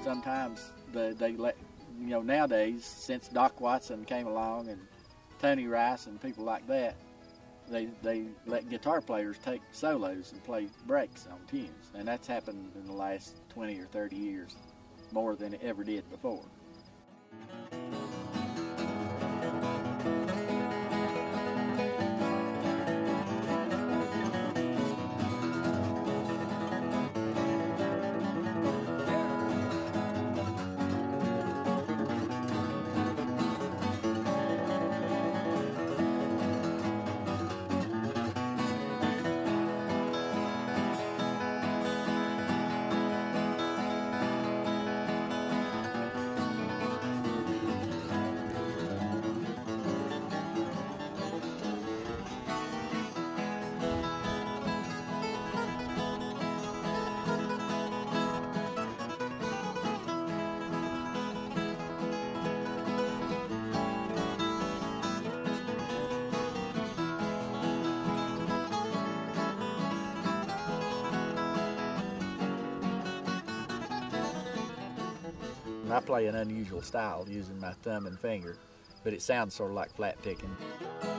sometimes they let, you know, nowadays, since Doc Watson came along and Tony Rice and people like that, they let guitar players take solos and play breaks on tunes. And that's happened in the last 20 or 30 years, more than it ever did before. I play an unusual style using my thumb and finger, but it sounds sort of like flat picking.